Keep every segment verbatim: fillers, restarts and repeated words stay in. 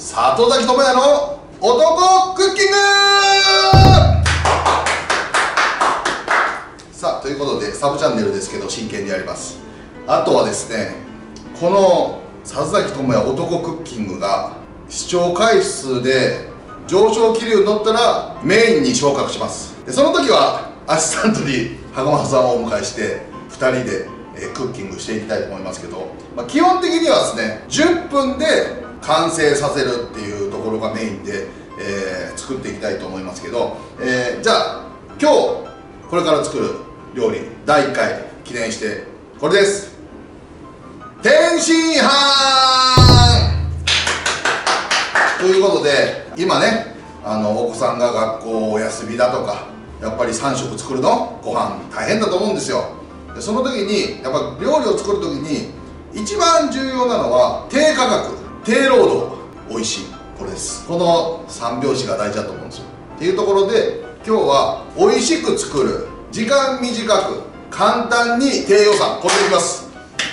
里崎智也の男クッキング。さあということでサブチャンネルですけど真剣にやります。あとはですね、この里崎智也男クッキングが視聴回数で上昇気流に乗ったらメインに昇格します。でその時はアシスタントに袴田さんをお迎えしてふたりでクッキングしていきたいと思いますけど、まあ、基本的にはですねじゅっぷんで完成させるっていうところがメインで、えー、作っていきたいと思いますけど、えー、じゃあ今日これから作る料理だいいっかい記念してこれです。天津飯ということで、今ねあのお子さんが学校お休みだとかやっぱりさん食作るのご飯大変だと思うんですよ。でその時にやっぱ料理を作る時に一番重要なのは低価格低労働美味しい、これです。このさん拍子が大事だと思うんですよ。っていうところで今日は美味しく作る、時間短く簡単に低予算、これでいきます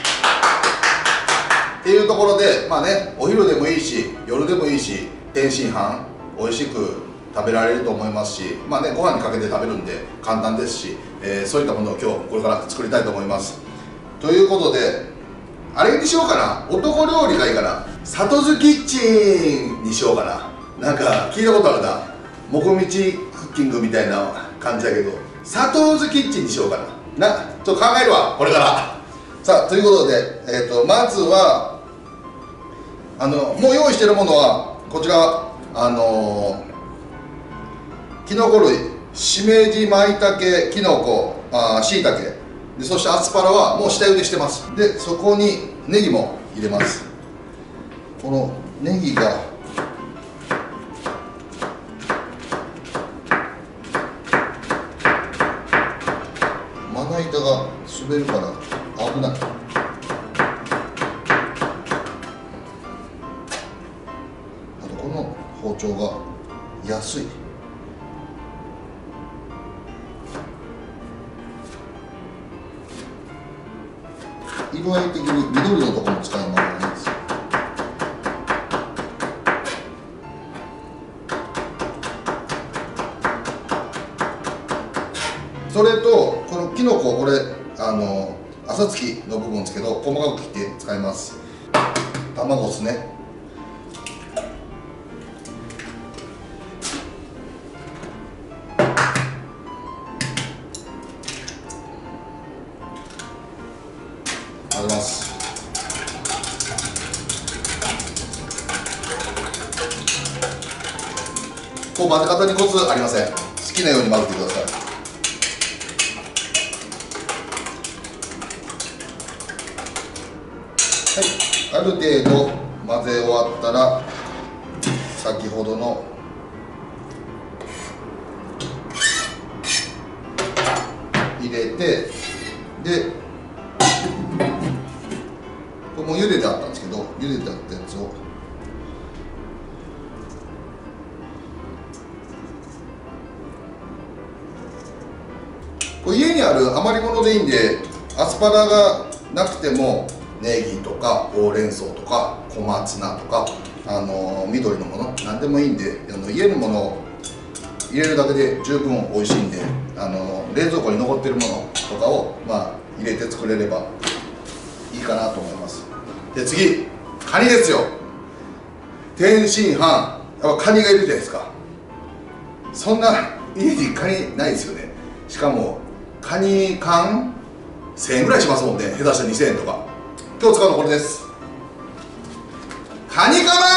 っていうところで、まあねお昼でもいいし夜でもいいし天津飯美味しく食べられると思いますし、まあねご飯にかけて食べるんで簡単ですし、えー、そういったものを今日これから作りたいと思います。ということであれにしようかな、男料理がいいかな、里津キッチンにしようかな。なんか聞いたことあるな、もこみちクッキングみたいな感じだけど里津キッチンにしようかな。なちょっと考えるわこれから。さあということで、えー、とまずはあのもう用意しているものはこちら、あのー、きのこ類、しめじ、まいたけ、きのこ、あしいたけで、そしてアスパラはもう下茹でしてます。でそこにネギも入れます。このネギがまな板が滑るから危ない。あとこの包丁が安い。色合い的に緑のところも使います。それとこのきのこ、これあの朝月の部分ですけど細かく切って使います。卵ですね。混ぜます。こう混ぜ方にコツありません。好きなように混ぜてください。はい、ある程度混ぜ終わったら先ほどの入れて、でこれもう茹でてあったんですけど、茹でてあったやつをこれ家にある余り物でいいんで、アスパラがなくてもネギとかほうれん草とか小松菜とか、あのー、緑のもの何でもいいんで、あの家のものを入れるだけで十分美味しいんで、あのー、冷蔵庫に残ってるものとかを、まあ、入れて作れればいいかなと思います。で次カニですよ。天津飯やっぱカニがいるじゃないですか。そんな家にカニないですよね。しかもカニ缶せんえんぐらいしますもんね、下手したらにせんえんとか。今日使うのこれです。カニカマ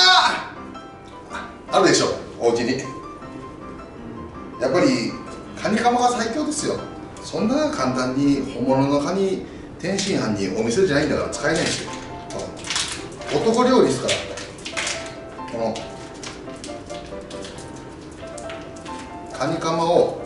あるでしょお家に。やっぱりカニカマが最強ですよ。そんな簡単に本物のカニ天津飯にお店じゃないんだから使えないですよ。男料理ですから。このカニカマを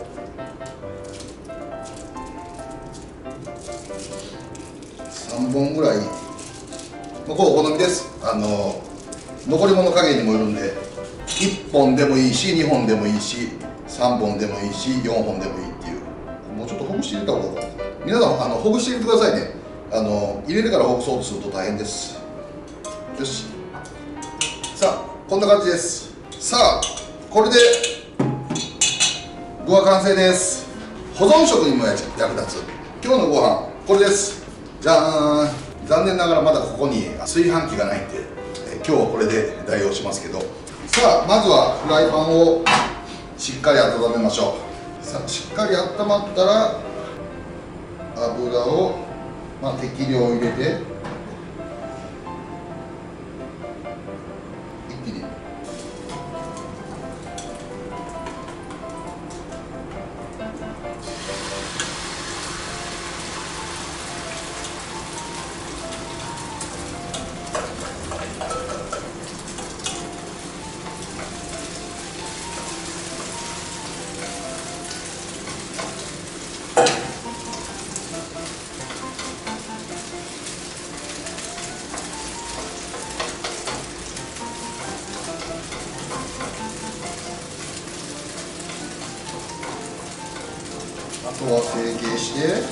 さんぼんぐらい、まあ、これお好みです。あの残り物加減にもよるんで、いっぽんでもいいしにほんでもいいしさんぼんでもいいしよんほんでもいいっていう。もうちょっとほぐして入れた方がいいかな。皆さんあのほぐして入れてくださいね。あの入れてからほぐそうとすると大変です。よし、さあこんな感じです。さあこれで具は完成です。保存食にも役立つ今日のご飯これです。じゃーん。残念ながらまだここに炊飯器がないんで、え今日はこれで代用しますけど、さあまずはフライパンをしっかり温めましょう。さあしっかり温まったら油を、まあ、適量入れて一気にあとは成形して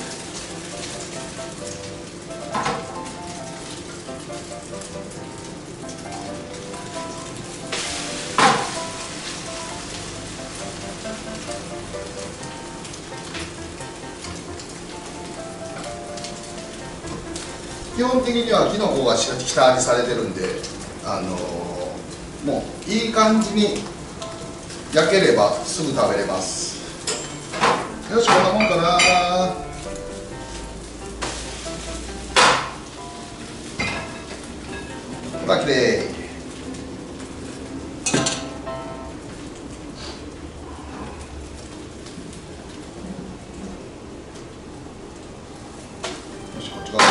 基本的にはキノコが下味されてるんで、あのー、もういい感じに焼ければすぐ食べれます。よし、こんなもんかな。ほらきれい。よし、こっち側。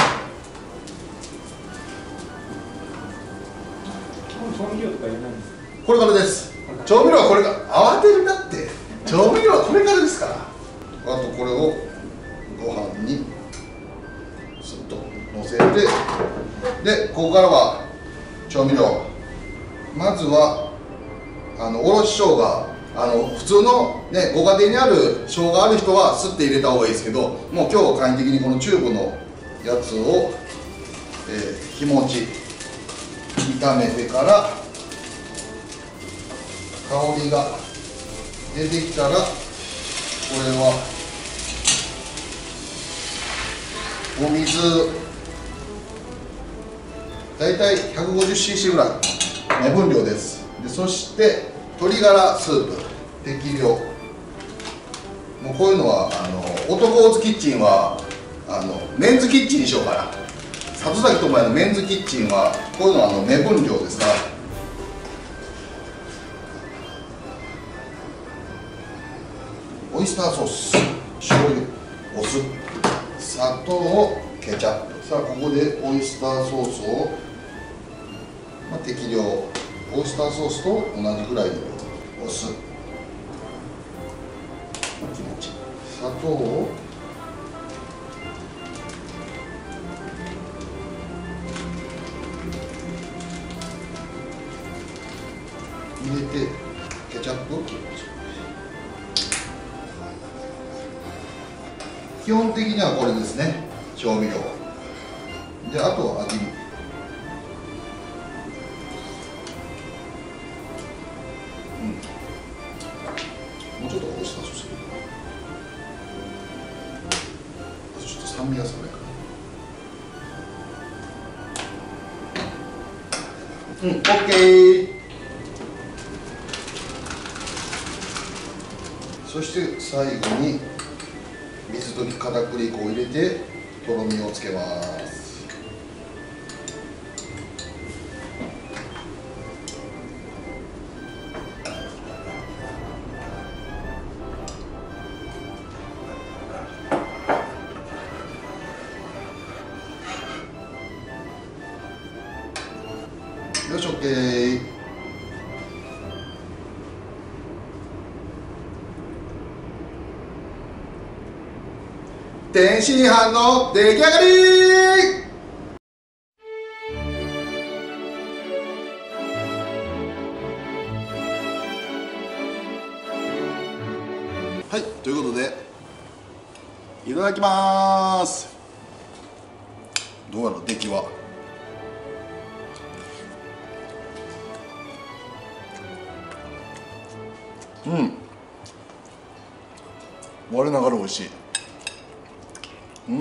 調味料とかいらないんですか？ これからです。調味料はこれから慌てるなって。調味料はこれからですから。あとこれをご飯にすっとのせて、でここからは調味料。まずはあのおろし生姜、あの普通のねご家庭にある生姜ある人はすって入れた方がいいですけど、もう今日は簡易的にこのチューブのやつを、えー、気持ち炒めてから香りが出てきたら、これはお水だいたい ひゃくごじゅっシーシー ぐらい目分量です。でそして鶏ガラスープ適量。もうこういうのはあの男オズキッチンはあのメンズキッチンにしようかな。里崎智也のメンズキッチンはこういうのはあの目分量ですから。オイスターソース、醤油、お酢、砂糖、ケチャップ。さあここでオイスターソースを、まあ、適量。オイスターソースと同じぐらいのお酢、気持ち、砂糖を入れて、ケチャップを切りましょう。基本的にはこれですね、調味料で。あとは味見。うん、もうちょっとオイスターソース、ちょっと酸味が少ないかな。うん、オッケー。そして最後に水溶き片栗粉を入れてとろみをつけます。よし、 OK。天津飯の出来上がり。はい、ということでいただきます。どうやら出来はうん我ながら美味しい。うん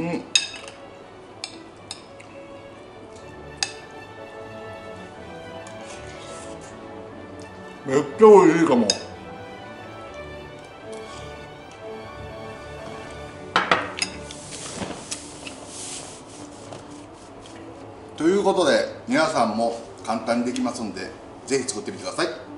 めっちゃ美味しいかも。ということで皆さんも簡単にできますのでぜひ作ってみてください。